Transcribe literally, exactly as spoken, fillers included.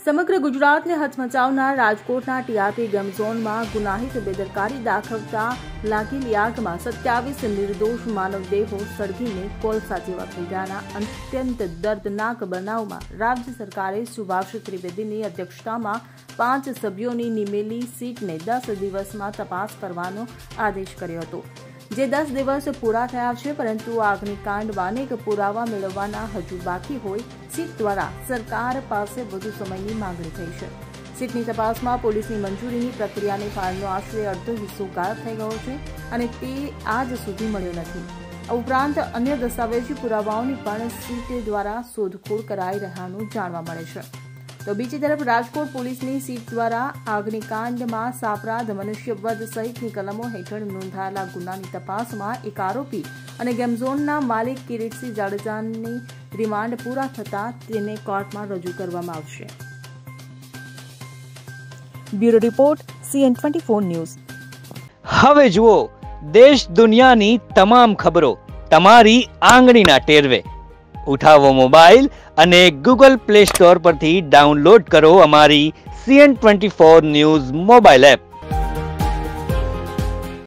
સમગ્ર ગુજરાતને હચમચાવનાર રાજકોટના ટીઆરપી ગેમ ઝોનમાં ગુનાહિત બેદરકારી દાખવતા લાગેલી આગમાં સત્યાવીસ નિર્દોષ માનવદેહો સળગીને કોલસા જેવા થઈ ગયાના અત્યંત દર્દનાક બનાવમાં રાજ્ય સરકારે સુભાષ ત્રિવેદીની અધ્યક્ષતામાં પાંચ સભ્યોની નિમેલી સીટને દસ દિવસમાં તપાસ કરવાનો આદેશ કર્યો હતો, જે દસ દિવસ પૂરા થયા છે, પરંતુ અગ્નિકાંડમાં અનેક પુરાવા મેળવવાના હજુ બાકી હોય સીટ દ્વારા સરકાર પાસે વધુ સમયની માંગણી થઈ છે. સીટની તપાસમાં પોલીસની મંજૂરીની પ્રક્રિયાની ફાળનો આશરે અડધો હિસ્સો ગાયબ થઈ ગયો છે અને તે આજ સુધી મળ્યો નથી. આ ઉપરાંત અન્ય દસ્તાવેજી પુરાવાઓની પણ સીટ દ્વારા શોધખોળ કરાઈ રહ્યાનું જાણવા મળે છે. તો બીજી તરફ રાજકોટ પોલીસની સીટ દ્વારા અગ્નિકાંડમાં સાપરાધ, મનુષ્યવધ સહિતની કલમો હેઠળ નોંધાયેલા ગુનાની તપાસમાં એક આરોપી અને ગેમઝોનના માલિક કિરીટસિંહ જાડેજાની રિમાન્ડ પૂરા થતાં તેને કોર્ટમાં રજૂ કરવામાં આવશે. Bureau report CN twenty four news. હવે જુઓ દેશ દુનિયાની તમામ ખબરો તમારી આંગળીના ટેરવે. ઉઠાવો મોબાઈલ અને ગૂગલ પ્લે સ્ટોર પરથી ડાઉનલોડ કરો અમારી CN twenty four news mobile app.